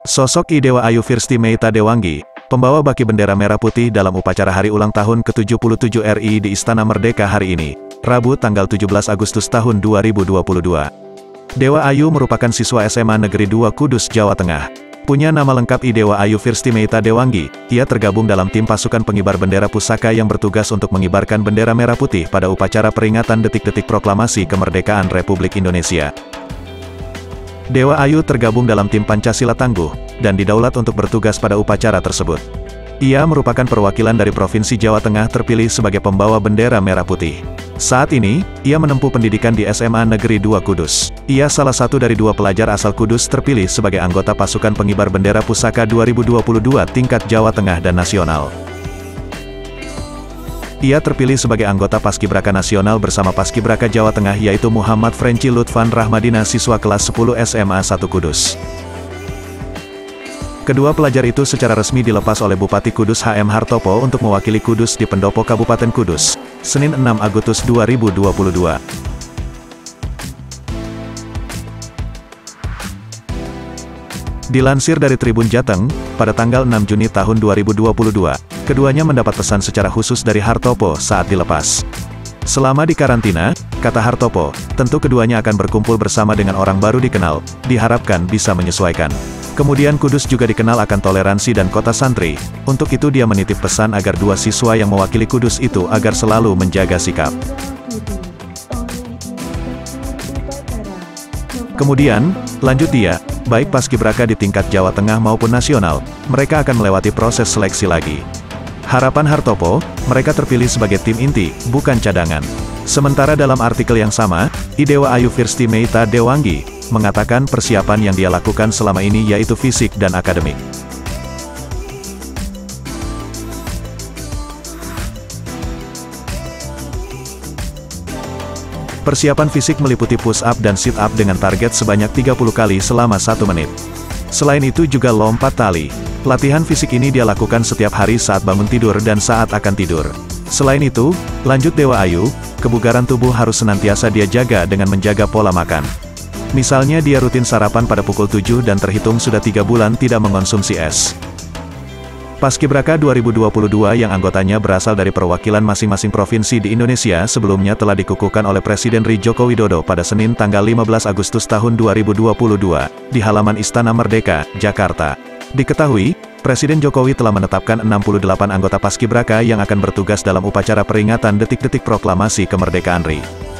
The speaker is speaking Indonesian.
Sosok Idewa Ayu Firsti Meita Dewangi, pembawa baki bendera merah putih dalam upacara hari ulang tahun ke-77 RI di Istana Merdeka hari ini, Rabu tanggal 17 Agustus tahun 2022. Dewa Ayu merupakan siswa SMA Negeri 2 Kudus, Jawa Tengah. Punya nama lengkap Idewa Ayu Firsti Meita Dewangi, ia tergabung dalam tim pasukan pengibar bendera pusaka yang bertugas untuk mengibarkan bendera merah putih pada upacara peringatan detik-detik proklamasi kemerdekaan Republik Indonesia. Dewa Ayu tergabung dalam tim Pancasila Tangguh, dan didaulat untuk bertugas pada upacara tersebut. Ia merupakan perwakilan dari Provinsi Jawa Tengah terpilih sebagai pembawa bendera merah putih. Saat ini, ia menempuh pendidikan di SMA Negeri 2 Kudus. Ia salah satu dari 2 pelajar asal Kudus terpilih sebagai anggota pasukan pengibar bendera pusaka 2022 tingkat Jawa Tengah dan nasional. Ia terpilih sebagai anggota Paskibraka Nasional bersama Paskibraka Jawa Tengah yaitu Muhammad Frenchi Lutfan Rahmadina siswa kelas 10 SMA 1 Kudus. Kedua pelajar itu secara resmi dilepas oleh Bupati Kudus HM Hartopo untuk mewakili Kudus di Pendopo Kabupaten Kudus, Senin 6 Agustus 2022. Dilansir dari Tribun Jateng, pada tanggal 6 Juni tahun 2022, keduanya mendapat pesan secara khusus dari Hartopo saat dilepas. Selama di karantina, kata Hartopo, tentu keduanya akan berkumpul bersama dengan orang baru dikenal, diharapkan bisa menyesuaikan. Kemudian Kudus juga dikenal akan toleransi dan kota santri, untuk itu dia menitip pesan agar 2 siswa yang mewakili Kudus itu agar selalu menjaga sikap. Kemudian, lanjut dia, baik Paskibraka di tingkat Jawa Tengah maupun nasional, mereka akan melewati proses seleksi lagi. Harapan Hartopo, mereka terpilih sebagai tim inti, bukan cadangan. Sementara dalam artikel yang sama, Idewa Ayu Firsti Meita Dewangi, mengatakan persiapan yang dia lakukan selama ini yaitu fisik dan akademik. Persiapan fisik meliputi push-up dan sit-up dengan target sebanyak 30 kali selama 1 menit. Selain itu juga lompat tali. Latihan fisik ini dia lakukan setiap hari saat bangun tidur dan saat akan tidur. Selain itu, lanjut Dewa Ayu, kebugaran tubuh harus senantiasa dia jaga dengan menjaga pola makan. Misalnya dia rutin sarapan pada pukul 7 dan terhitung sudah 3 bulan tidak mengonsumsi es. Paskibraka 2022 yang anggotanya berasal dari perwakilan masing-masing provinsi di Indonesia sebelumnya telah dikukuhkan oleh Presiden RI Joko Widodo pada Senin tanggal 15 Agustus tahun 2022, di halaman Istana Merdeka, Jakarta. Diketahui, Presiden Jokowi telah menetapkan 68 anggota Paskibraka yang akan bertugas dalam upacara peringatan detik-detik proklamasi kemerdekaan RI.